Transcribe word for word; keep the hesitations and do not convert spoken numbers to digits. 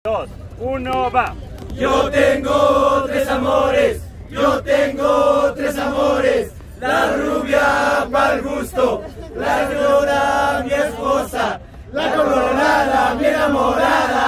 dos, uno, va. Yo tengo tres amores, yo tengo tres amores. La rubia pa'l gusto, la llora mi esposa, la colorada mi enamorada.